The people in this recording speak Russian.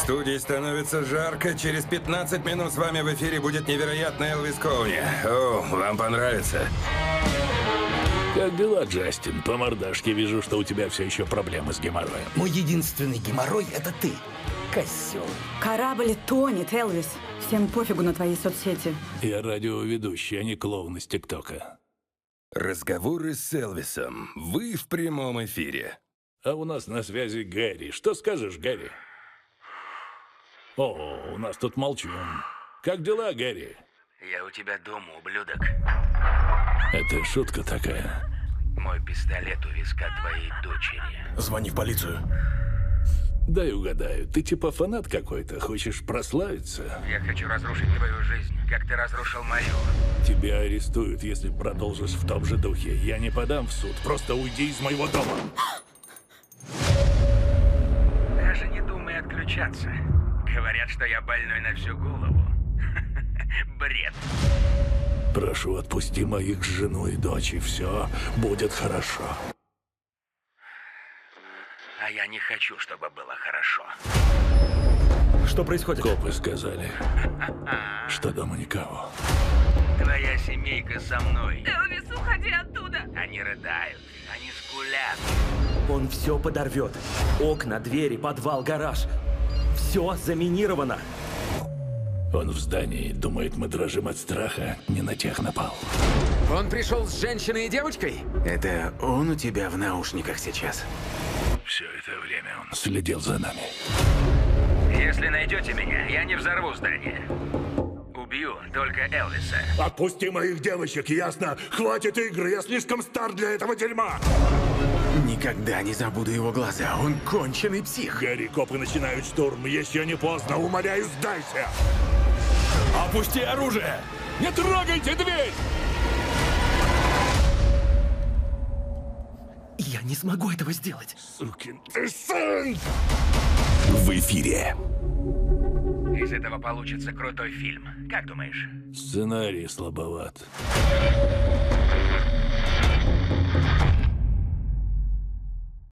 студии становится жарко. Через 15 минут с вами в эфире будет невероятный Элвис Коуни. О, вам понравится. Как дела, Джастин? По мордашке вижу, что у тебя все еще проблемы с геморроем. Мой единственный геморрой — это ты, козел. Корабль тонет, Элвис. Всем пофигу на твои соцсети. Я радиоведущий, а не клоун из ТикТока. Разговоры с Элвисом. Вы в прямом эфире. А у нас на связи Гэри. Что скажешь, Гэри? О, у нас тут молчун. Как дела, Гэри? Я у тебя дома, ублюдок. Это шутка такая. Мой пистолет у виска твоей дочери. Звони в полицию. Дай угадаю, ты типа фанат какой-то, хочешь прославиться? Я хочу разрушить твою жизнь, как ты разрушил мою. Тебя арестуют, если продолжишь в том же духе. Я не подам в суд, просто уйди из моего дома. Даже не думай отключаться. Говорят, что я больной на всю голову. Бред. Прошу, отпусти моих жену и дочь, и все будет хорошо. А я не хочу, чтобы было хорошо. Что происходит? Копы сказали, что дома никого. Твоя семейка со мной. Элвис, уходи оттуда. Они рыдают, они скулят. Он все подорвет. Окна, двери, подвал, гараж. Все заминировано. Он в здании, думает, мы дрожим от страха, не на тех напал. Он пришел с женщиной и девочкой? Это он у тебя в наушниках сейчас? Все это время он следил за нами. Если найдете меня, я не взорву здание. Убью только Элвиса. Отпусти моих девочек, ясно? Хватит игры, я слишком стар для этого дерьма. Никогда не забуду его глаза. Он конченый псих. Гэри, копы начинают штурм. Еще не поздно, умоляю, сдайся. Опусти оружие! Не трогайте дверь! Я не смогу этого сделать. Сукин ты сын! В эфире. Из этого получится крутой фильм. Как думаешь? Сценарий слабоват.